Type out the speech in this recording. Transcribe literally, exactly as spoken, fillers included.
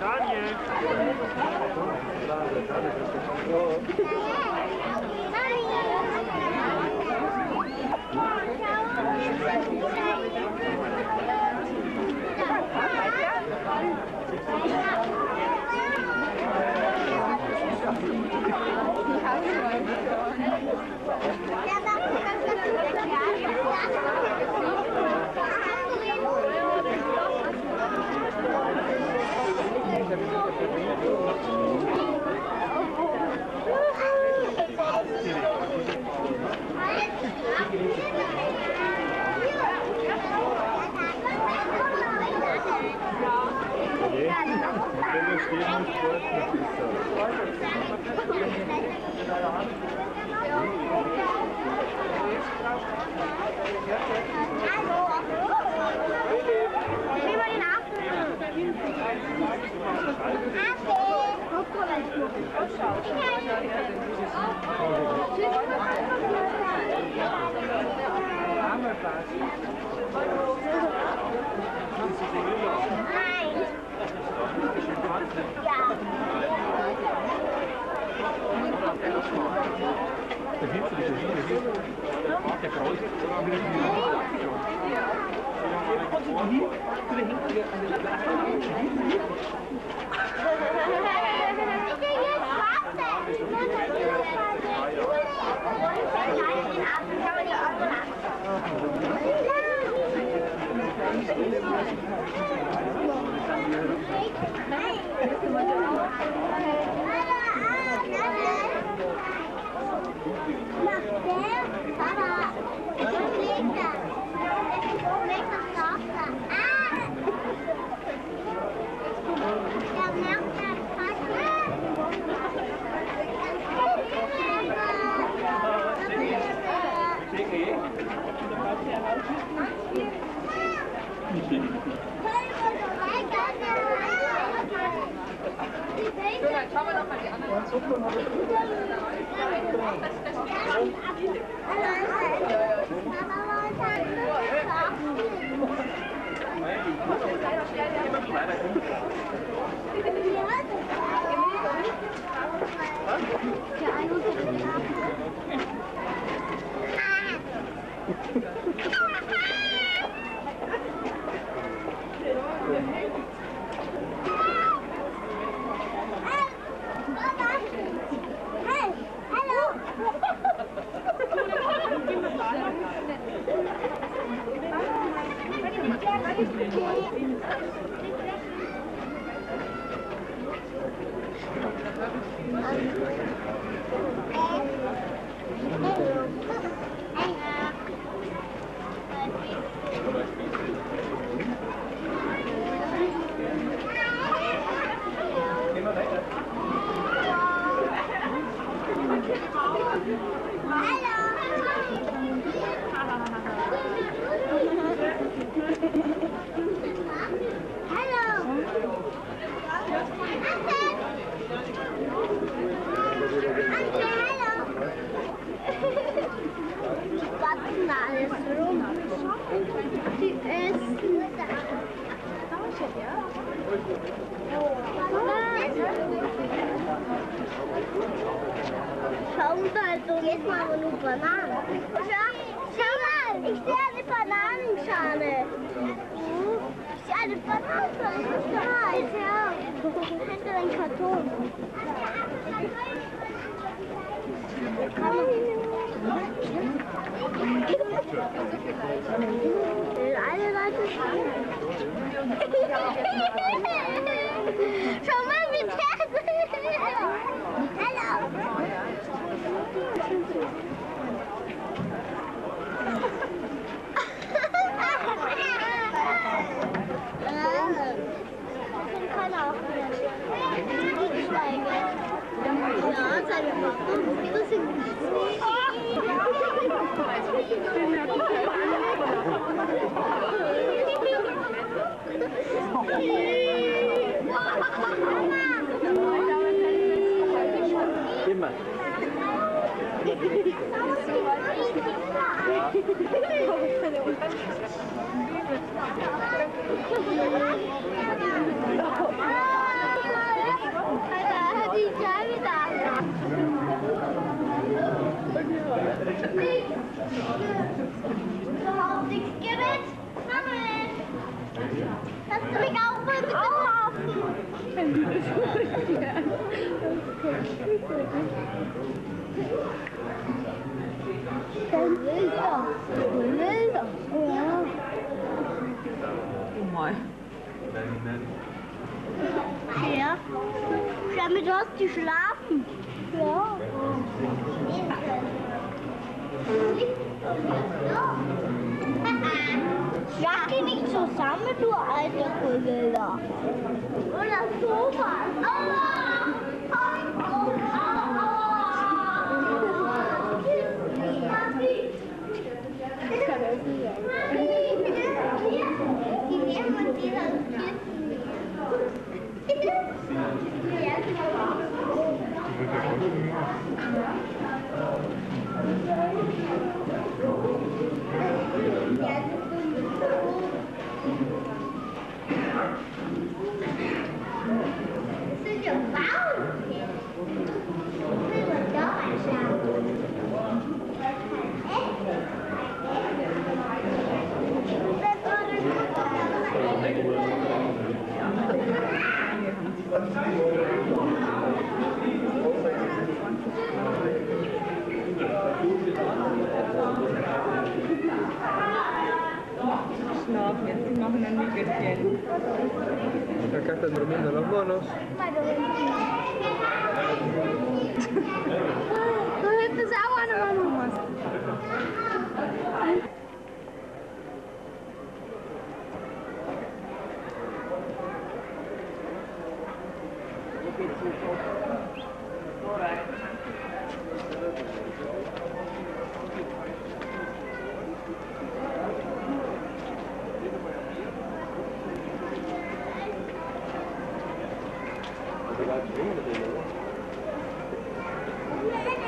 Daniel! Schau mal, so jetzt mal nur Bananen. Schau mal, ich sehe eine Bananenschale. Ich sehe eine Bananenschale. Da ist ja hinter dem Karton. Alle Leute schauen. Schau mal, wie der Hallo. Keine Ahnung. Ja, sag mir mal. Das sind Immer. Ja. Kannst du mich auch mal bitte laufen? Laser. Laser. Ja. Oh mein. Ja. Schau, du hast geschlafen. Ja. Schlag die nicht zusammen, du alte Gorilla. Oder sowas. Aua! Die nehmen uns wieder ins sind ja Bauen. Will man da reinschauen? Schlafen jetzt, die machen ein Nickerchen. Acá están durmiendo los monos. Du hättest auch eine Mama. Ja,